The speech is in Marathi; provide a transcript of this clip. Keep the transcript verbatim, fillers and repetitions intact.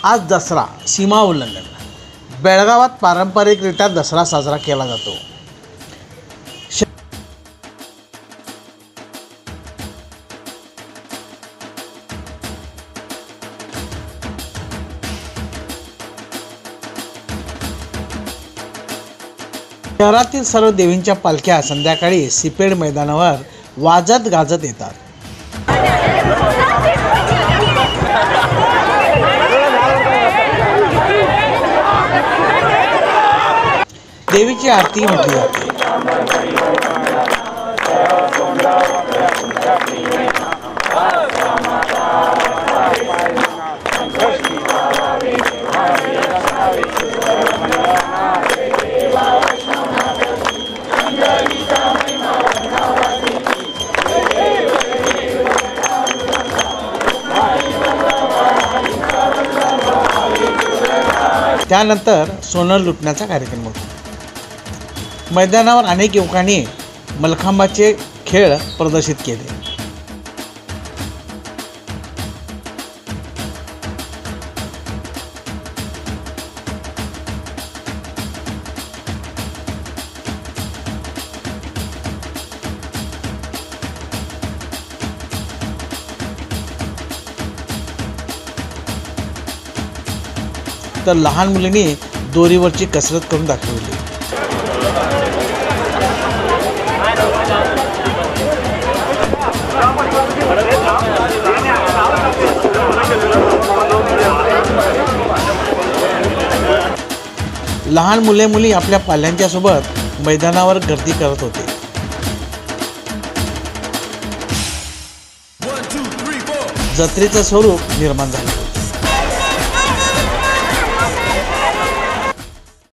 आज दसरा सीमा उल्लंघन। बेळगावात पारंपरिकरित्या दसरा साजरा केला जातो। शहरातील सर्व देवींच्या पालख्या संध्याकाळी सिपेड मैदानावर वाजत गाजत येतात। देवीची आरती म्हटली जाते। त्यानंतर सोनं लुटण्याचा कार्यक्रम होतो। मैदानावर अनेक युवकांनी मलखांबाचे खेळ प्रदर्शित केले। तर लहान मुलींनी दोरीवरची कसरत करून दाखवली। लहान मुले मुली आपल्या पाल्यांच्या सोबत मैदानावर गर्दी करत होते। जत्रेचं स्वरूप निर्माण झाले।